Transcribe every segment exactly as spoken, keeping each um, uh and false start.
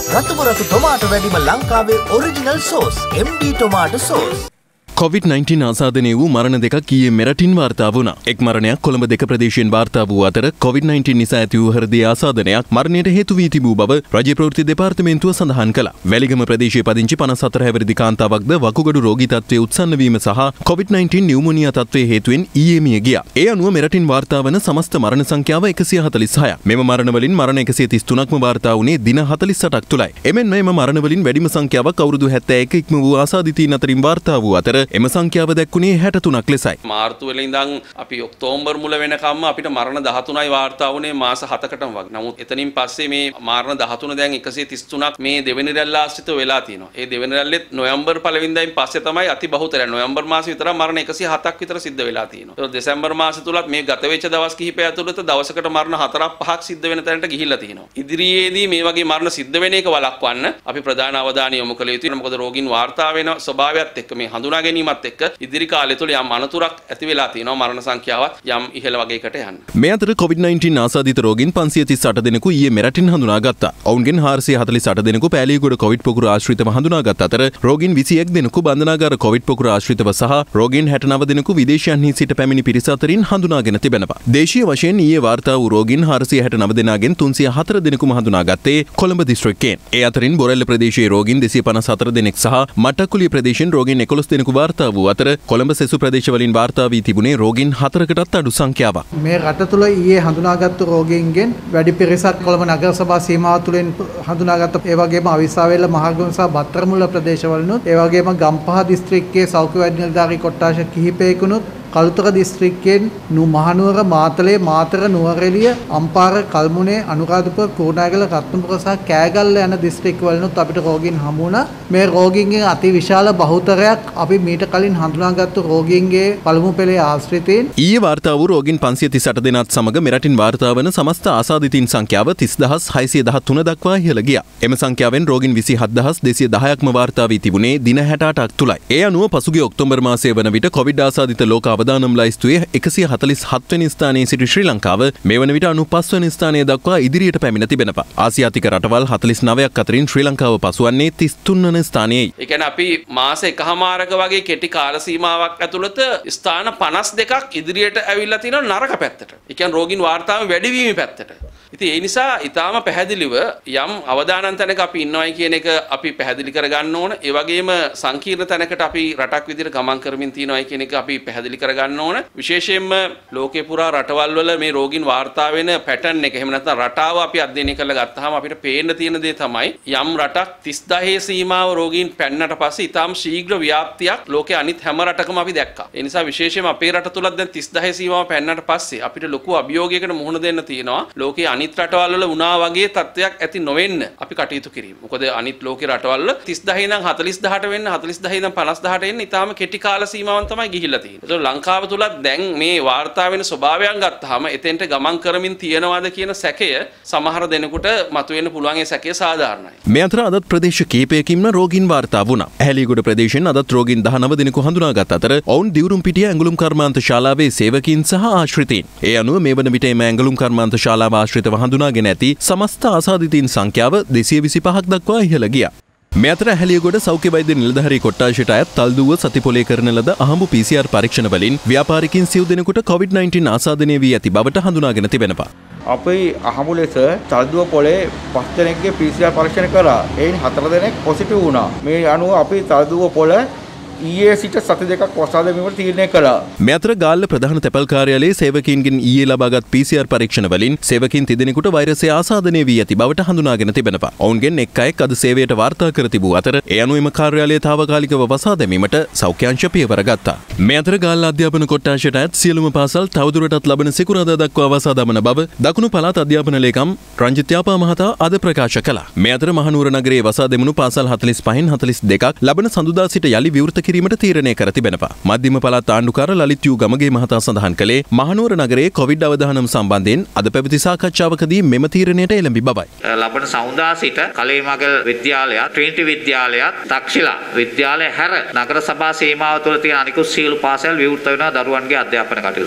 රතුම රතු ටොමාටෝ වැඩිම ලංකාවේ original sauce M D tomato sauce. Covid nineteen ආසාදනය වූ මරණ දෙකක් ඊයේ මෙරටින් වාර්තා වුණා. එක් මරණයක් කොළඹ දෙක ප්‍රදේශයෙන් වාර්තා වූ අතර කොවිඩ් නයින්ටීන් නිසා ඇති වූ හෘදය ආසාදනයක් මරණයට හේතු වී තිබූ බව රජයේ ප්‍රවෘත්ති දෙපාර්තමේන්තුව සඳහන් කළා. වැලිගම ප්‍රදේශයේ පදිංචි පනස් හතර හැවිරිදි කාන්තාවක්ද වකුගඩු රෝගී තත්ත්වයේ උත්සන්න වීම සහ කොවිඩ් නයින්ටීන් නියුමෝනියා තත්ත්වයේ හේතුවෙන් ඊයේ මිය ගියා. ඒ අනුව මෙරටින් වාර්තා වන සමස්ත මරණ සංඛ්‍යාව එකසිය හතළිස් හයක්. මෙම මරණ වලින් මරණ එකසිය තිස් තුනක්ම වාර්තා වුණේ දින හතළිස් අටක් තුලයි. එමෙන්ම මෙම මරණ වලින් වැඩිම සංඛ්‍යාවක් අවුරුදු හැත්තෑ එක ඉක්ම වූ ආසාදිතයින් අතරින් වාර්තා වූ අතර එම සංඛ්‍යාව දක්වන්නේ හැට තුනක් ලෙසයි. මාර්තු වල ඉඳන් අපි ඔක්තෝබර් මුල වෙනකම්ම අපිට මරණ දහතුනයි වාර්තා වුණේ මාස හතකටම වගේ. නමුත් එතනින් පස්සේ මේ මරණ දහතුන දැන් එකසිය තිස් තුනක් මේ දෙවෙනි රැල්ල ආශ්‍රිතව වෙලා තියෙනවා. ඒ දෙවෙනි රැල්ලෙත් නොවැම්බර් පළවෙනිදායින් පස්සේ තමයි අති බහුතරය. නොවැම්බර් මාසෙ විතර මරණ එකසිය හතක් විතර සිද්ධ වෙලා තියෙනවා. ඒක දෙසැම්බර් මාසෙ තුලත් මේ ගත වෙච්ච දවස් කිහිපය ඇතුළත දවසකට මරණ හතරක් පහක් සිද්ධ වෙන තැනට ගිහිල්ලා තියෙනවා. ඉදිරියේදී මේ වගේ මරණ සිද්ධ වෙන එක වළක්වන්න අපි ප්‍රධාන අවධානය යොමු කළ යුතුයි. මොකද රෝගීන් වාර්තා වෙන ස්වභාවයත් එක්ක මේ හඳුනා ගැනීමත් එක්ක ඉදිරි කාලය තුල යම් අනතුරක් ඇති වෙලා තියෙනවා. මරණ සංඛ්‍යාවත් යම් ඉහළ වගයකට යන්න. මේ අතර කොවිඩ් නයින්ටීන් ආසාදිත රෝගීන් පන්සිය තිස් අට දෙනෙකු ඊයේ මෙරටින් හඳුනාගත්තා. ඔවුන්ගෙන් හාරසිය හතළිස් අට දෙනෙකු පෑලියගොඩ කොවිඩ් පොකුර ආශ්‍රිතව හඳුනාගත් අතර රෝගීන් විසි එක් දෙනෙකු බන්ධනාගාර කොවිඩ් පොකුර ආශ්‍රිතව සහ රෝගීන් හැට නව දෙනෙකු විදේශයන්හි සිට පැමිණි පිරිස අතරින් හඳුනාගෙන තිබෙනවා. දේශීය වශයෙන් ඊයේ වාර්තා වූ රෝගීන් හාරසිය හැට නව දෙනාගෙන් තුන්සිය හතර දෙනෙකුම හඳුනාගත්තේ කොළඹ දිස්ත්‍රික්කයෙන්. ඒ අතරින් බොරැල්ල ප්‍රදේශයේ රෝගීන් දෙසිය පනස් හතර දෙනෙක් සහ මට්ටක්කුලිය ප්‍රදේශයෙන් රෝගීන් එකොළොස් දෙනෙකු වාර්තා වූ අතර කොළඹ සෙසු ප්‍රදේශවලින් වාර්තා වී තිබුණේ රෝගීන් හතරකටත් අඩු සංඛ්‍යාවක්. මේ රට තුළ ඊයේ හඳුනාගත්තු රෝගීන්ගෙන් වැඩි පිරිසක් කොළඹ නගර සභා සීමාව තුළින් හඳුනාගත්ත. ඒ වගේම අවිස්සාවේල්ල මහගම සහ බත්තරමුල්ල ප්‍රදේශවලුත් ඒ වගේම ගම්පහ දිස්ත්‍රික්කයේ සෞඛ්‍ය වෛද්‍ය නිලධාරී කොට්ටාශ කිහිපයකුනුත් කළුතර දිස්ත්‍රික්කයෙන් මහනුවර මාතලේ මාතර නුවරඑළිය අම්පාර කල්මුනේ අනුරාධපුර කුරුණෑගල රත්නපුර සහ කෑගල්ල යන දිස්ත්‍රික්කවලුත් අපිට රෝගීන් හමු වුණා. මේ රෝගීන්ගේ අති විශාල බහුතරයක් අපි මීට කලින් හඳුනාගත්තු රෝගීන්ගේ පළමු පෙළේ ආශ්‍රිතයින්. ඊයේ වාර්තා වූ රෝගීන් පන්සිය තිස් අට දෙනාත් සමග මෙරටින් වාර්තා වන සමස්ත ආසාදිතයින් සංඛ්‍යාව තිස් දහස් හයසිය දහතුන දක්වා ඉහළ ගියා. එම සංඛ්‍යාවෙන් රෝගීන් විසි හත් දහස් දෙසිය දහයක්ම වාර්තා වී තිබුණේ දින හැට අටක් තුලයි. ඒ අනුව පසුගිය ඔක්තෝබර් මාසයේ වන විට කොවිඩ් ආසාදිත ලෝක අවදානම් ලයිස්තුවේ එකසිය හතළිස් හත් වෙනි ස්ථානයේ සිටි ශ්‍රී ලංකාව මේ වන විට අනූපස් වෙනි ස්ථානය දක්වා ඉදිරියට පැමිණ තිබෙනවා. ආසියාතික රටවල් හතළිස් නවයක් අතරින් ශ්‍රී ලංකාව පසුවන්නේ තිස් තුන් වන ස්ථානයේයි. ඒ කියන්නේ අපි මාස එකහමාරක වගේ කෙටි කාල සීමාවක් ඇතුළත ස්ථාන පනස් දෙකක් ඉදිරියට ඇවිල්ලා තියෙනවා නරක පැත්තට. ඒ කියන්නේ රෝගීන් වාර්තාවෙන් වැඩි වීම පැත්තට. ඉතින් ඒ නිසා ඊටාම පැහැදිලිව යම් අවදානම් තැනක අපි ඉන්නවයි කියන එක අපි පැහැදිලි කරගන්න ඕන. ඒ වගේම සංකීර්ණ තැනකට අපි රටක් විදිහට ගමන් කරමින් තියෙනවයි කියන එක අපි පැහැදිලි කරගන්න ඕන. විශේෂයෙන්ම ලෝකේ පුරා රටවල් වල මේ රෝගීන් වාර්තා වෙන පැටර්න් එක එහෙම නැත්නම් රටාව අපි අධ්‍යයනය කරලා ගත්තාම අපිට පේන්න තියෙන දේ තමයි යම් රටක් තිස් දහයේ සීමාව රෝගීන් පැන්නට පස්සේ ඊටාම ශීඝ්‍ර ව්‍යාප්තියක් ලෝකේ අනිත් හැම රටකම අපි දැක්කා. ඒ නිසා විශේෂයෙන්ම අපේ රට තුලත් දැන් තිස් දහයේ සීමාව පැන්නට පස්සේ අපිට ලොකු අභියෝගයකට මුහුණ දෙන්න තියෙනවා. ලෝකේ අනිත් රටවල් වල වුණා වගේ තත්ත්වයක් ඇති නොවෙන්න අපි කටයුතු කිරීම. මොකද අනිත් ලෝකේ රටවල් වල තිස් දහයේ ඉඳන් හතළිස් දහට වෙන්න හතළිස් දහයේ ඉඳන් පනස් දහට එන්න ඊටාම කෙටි කාල සීමාවන් තමයි ගිහිල්ලා තියෙන්නේ. ඒක ලංකාව තුලත් දැන් මේ වාර්තා වෙන ස්වභාවයන් ගත්තාම එතෙන්ට ගමන් කරමින් තියනවාද කියන සැකය සමහර දෙනෙකුට මතුවෙන්න පුළුවන්. ඒ සැකය සාධාරණයි. මේ අතර අදත් ප්‍රදේශ කීපයකින්ම රෝගීන් වාර්තා වුණා. ඇහැලියගොඩ ප්‍රදේශයෙන් අදත් රෝගීන් දහනව දෙනෙකු හඳුනාගත් අතර ඔවුන් දිවුරුම්පිටිය ඇඟලුම් කර්මාන්ත ශාලාවේ සේවකීන් සහ ආශ්‍රිතයින්. ඒ අනුව මේ වන විට එම ඇඟලුම් කර්මාන්ත ශාලාව ආශ්‍රිතව හඳුනාගෙන ඇති සමස්ත ආසාදිතයින් සංඛ්‍යාව දෙසිය විසි පහක් දක්වා ඉහළ ගියා. මේ අතර ඇහැලියගොඩ සෞඛ්‍ය වෛද්‍ය නිලධාරී කොට්ටාශයට අයත් තල්දුව සතිපොලේ කරන ලද අහඹු පී සී ආර් පරීක්ෂණ වලින් ව්‍යාපාරිකින් සිව් දෙනෙකුට කොවිඩ් නයින්ටීන් ආසාදනය වී ඇති බවට හඳුනාගෙන තිබෙනවා. අපි අහඹු ලෙස තල්දුව පොලේ පස් දෙනෙක්ගේ පී සී ආර් පරීක්ෂණ කරා. එයින් හතර දෙනෙක් පොසිටිව් වුණා. මේ අනුව අපි තල්දුව පොල ඊයේ සිට සති දෙකක් වසා දැමීමට තීරණය කළා. මේ අතර ගාල්ල ප්‍රධාන තැපැල් කාර්යාලයේ සේවකීන්ගෙන් ඊයේ ලබාගත් පී සී ආර් පරීක්ෂණ වලින් සේවකීන් තිදෙනෙකුට වෛරසය ආසාදනය වී ඇති බවට හඳුනාගෙන තිබෙනවා. ඔවුන්ගෙන් එක් අයෙක් අද සේවයට වාර්තා කර තිබූ අතර ඒ අනුව එම කාර්යාලය තාවකාලිකව වසා දැමීමට සෞඛ්‍ය අංශ පියවර ගත්තා. මේ අතර ගාල්ල අධ්‍යාපන කොට්ටාශයට අයත් සියලුම පාසල් තවදුරටත් ලබන සිකුරාදා දක්වා වසා දමන බව දකුණු පළාත් අධ්‍යාපන ලේකම් රංජිත් යාපා මහතා අද ප්‍රකාශ කළා. මේ අතර මහනුවර නගරයේ වසා දෙමුණු පාසල් හතළිස් පහෙන් හතළිස් දෙකක් ලබන සඳුදා සිට යලි විවෘත කිරීමට තීරණය කර තිබෙනවා. මධ්‍යම පළාත් ආණ්ඩුකාර ලලිත් යූ ගමගේ මහතා සඳහන් කළේ මහනුවර නගරයේ කොවිඩ් අවදානම් සම්බන්ධයෙන් අද පැවති සාකච්ඡාවකදී මෙම තීරණයට එළඹි බවයි. ලබන සඳුදා සිට කලේමගල් විද්‍යාලයත් ට්‍රිනිටි විද්‍යාලයත් තක්ෂිලා විද්‍යාලය හැර නගර සභා සීමාව තුළ තියෙන අනිකුත් සියලු පාසල් විවෘත වෙනවා දරුවන්ගේ අධ්‍යාපන කටයුතු සඳහා.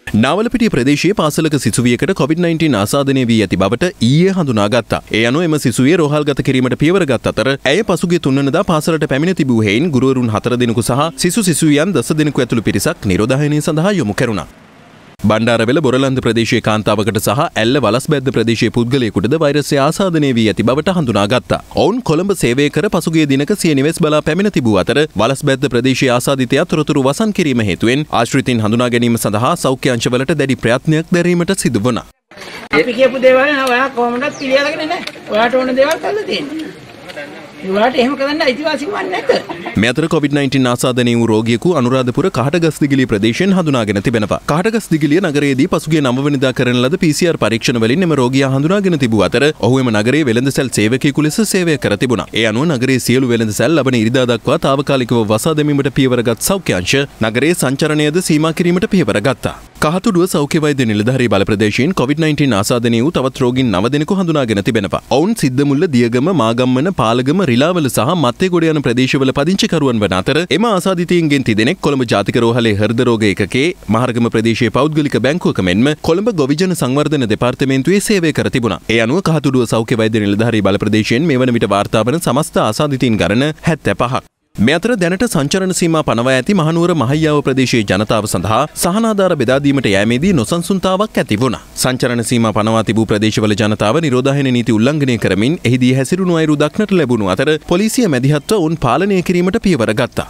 නාවලපිටිය ප්‍රදේශයේ පාසලක සිසුවියකට කොවිඩ් නයින්ටීන් ආසාදනය වී ඇති බවට ඊයේ හඳුනාගත්තා. ඒ අනුව එම සිසුවිය රෝහල්ගත කිරීමට පියවර ගත් අතර ඇය පසුගිය තුන්වනදා පාසලට පැමිණ තිබූ හේයින් ගුරුවරුන් හතර දෙනෙකු සහ සිසු සිසුවියන් දස දෙනෙකු ඇතුළු පිරිසක් නිරෝධායනය සඳහා යොමු කෙරුණා. බණ්ඩාරවෙල බොරලන්ද ප්‍රදේශයේ කාන්තාවකට සහ ඇල්ල වලස්බැද්ද ප්‍රදේශයේ පුද්ගලයෙකුටද වෛරසය ආසාදනය වී ඇති බවට හඳුනාගත්තා. ඔවුන් කොළඹ සේවය කර පසුගිය දිනක සිය නිවෙස් බලා පැමිණ තිබූ අතර වලස්බැද්ද ප්‍රදේශයේ ආසාදිතයා තොරතුරු වසන් කිරීම හේතුවෙන් ආශ්‍රිතින් හඳුනා ගැනීම සඳහා සෞඛ්‍ය අංශවලට දැඩි ප්‍රයත්නයක් දැරීමට සිදු වුණා. අපි කියපු දේවල් නෑ ඔයා කොහොමදත් පිළිඅරගෙන නෑ. ඔයාට ඕන දේවල් කරලා තියෙන්නේ. ඔයාට එහෙම කරන්න අයිතිවාසිකමක් නැත. මේ අතර කොවිඩ් නයින්ටීන් ආසාදනය වූ රෝගියෙකු අනුරාධපුර කහටගස්දිගිලිය ප්‍රදේශයෙන් හඳුනාගෙන තිබෙනවා. කහටගස්දිගිලිය නගරයේදී පසුගිය නව වෙනිදා කරන ලද පී සී ආර් පරීක්ෂණ වලින් එම රෝගියා හඳුනාගෙන තිබූ අතර ඔහු එම නගරයේ වෙළඳසැල් සේවකයෙකු ලෙස සේවය කර තිබුණා. ඒ අනුව නගරයේ සියලු වෙළඳසැල් ලබන ඉරිදා දක්වා తాවකාලිකව වසා දැමීමට පියවරගත් සෞඛ්‍ය අංශ නගරයේ සංචරණයද සීමා කිරීමට පියවර ගත්තා. කහතුඩුව සෞඛ්‍ය වෛද්‍ය නිලධාරී බල ප්‍රදේශයෙන් කොවිඩ් නයින්ටීන් ආසාදනය වූ තවත් රෝගීන් නව දෙනෙකු හඳුනාගෙන තිබෙනවා. ඔවුන් සිද්දමුල්ල දියගම මාගම්මන පාලගම රිලාවල සහ මත්තේගොඩ යන ප්‍රදේශවල පදිංචිකරුවන් වන අතර එම ආසාදිතයින්ගෙන් තිදෙනෙක් කොළඹ ජාතික රෝහලේ හෘද රෝග ඒකකයේ මහරගම ප්‍රදේශයේ පෞද්ගලික බැංකුවක මෙන්ම කොළඹ ගොවිජන සංවර්ධන දෙපාර්තමේන්තුවේ සේවය කර තිබුණා. ඒ අනුව කහතුඩුව සෞඛ්‍ය වෛද්‍ය නිලධාරී බල ප්‍රදේශයෙන් මේ වන විට වාර්තා වන සමස්ත ආසාදිතයින් ගණන හැත්තෑ පහක්. මේ අතර දැනට සංචරණ සීමා පනවා ඇති මහනුවර මහයියාව ප්‍රදේශයේ ජනතාව සඳහා සහනාධාර බෙදා දීමට යෑමේදී නොසන්සුන්තාවක් ඇති වුණා. සංචරණ සීමා පනවා තිබූ ප්‍රදේශවල ජනතාව නිරෝධායන නීති උල්ලංඝනය කරමින් එහිදී හැසිරුණු අයුරු දක්නට ලැබුණු අතර පොලිසිය මැදිහත්ව උන් පාලනය කිරීමට පියවර ගත්තා.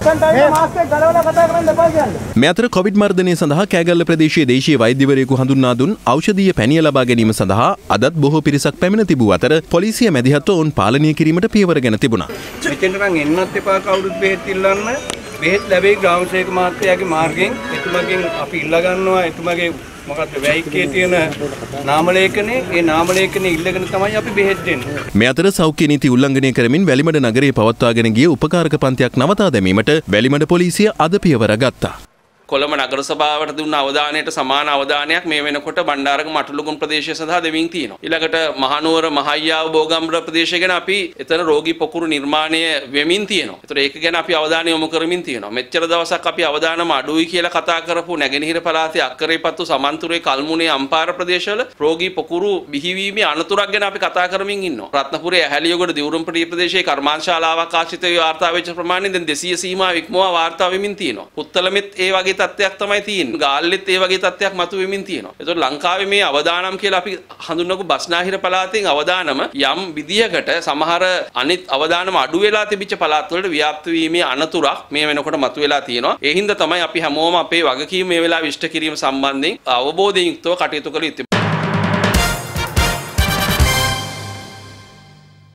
මේ අතර කොවිඩ් මර්ධනය සඳහා කෑගල්ල ප්‍රදේශයේ දේශීය වෛද්‍යවරයෙකු හඳුන්වා දුන් ඖෂධීය පැණිය ලබා ගැනීම සඳහා අදත් බොහෝ පිරිසක් පැමිණ තිබූ අතර පොලිසිය මැදිහත්ව උන් පාලනය කිරීමට පියවර ගෙන තිබුණා. බෙහෙත් ඉල්ලන්න බෙහෙත් ලැබෙයි ග්‍රාම සේවක මහත්තයාගේ මාර්ගයෙන් එතුමගෙන් අපි ඉල්ලා ගන්නවා එතුමගේ මොකක්ද වැයිකේ තියෙන නාම ලේඛනේ ඒ නාම ලේඛනේ ඉල්ලගෙන තමයි අපි බෙහෙත් දෙන්නේ. මේ අතර සෞඛ්‍ය නීති උල්ලංඝනය කරමින් වැලිමඩ නගරයේ පවත්වාගෙන ගිය උපකාරක පන්තියක් නවතා දැමීමට වැලිමඩ පොලිසිය අද පියවර ගත්තා. කොළඹ නගර සභාවට දුන්න අවධානයට සමාන අවධානයක් මේ වෙනකොට බණ්ඩාරගම අටලුගුණ ප්‍රදේශය සඳහා දෙමින් තියෙනවා. ඊළඟට මහනුවර මහයියාව බෝගම්බර ප්‍රදේශය ගැන අපි එතන රෝගී පොකුරු නිර්මාණය වෙමින් තියෙනවා. ඒතර ඒක ගැන අපි අවධානය යොමු කරමින් තියෙනවා. මෙච්චර දවසක් අපි අවධානම අඩුයි කියලා කතා කරපු නැගෙනහිර පළාතේ අක්කරේපත්තු සමන්තුරේ කල්මුනේ අම්පාර ප්‍රදේශවල රෝගී පොකුරු බිහිවීමේ අනතුරක් ගැන අපි කතා කරමින් ඉන්නවා. රත්නපුරේ ඇහැලියගොඩ දිවුරුම්පිටිය ප්‍රදේශයේ කර්මාන්තශාලාවක් ආශ්‍රිතව වාර්තා වෙච්ච ප්‍රමාණය දැන් දෙසීය සීමාව ඉක්මවා වාර්තා වෙමින් තියෙනවා. පුත්තලමෙත් ඒ වගේ තත්ත්වයක් තමයි තියෙන්නේ. ගාල්ලෙත් ඒ වගේ තත්ත්වයක් මතුවෙමින් තියෙනවා. ඒතකොට ලංකාවේ මේ අවදානම් කියලා අපි හඳුන්වපු බස්නාහිර පළාතෙන් අවදානම යම් විදියකට සමහර අනිත් අවදානම අඩු වෙලා තිබිච්ච පළාත් වලට ව්‍යාප්ත වීමේ අනතුරක් මේ වෙනකොට මතුවලා තියෙනවා. ඒ හින්දා තමයි අපි හැමෝම අපේ වගකීම මේ වෙලාව ඉෂ්ට කිරීම සම්බන්ධයෙන් අවබෝධයෙන් යුක්තව කටයුතු කළ යුත්තේ.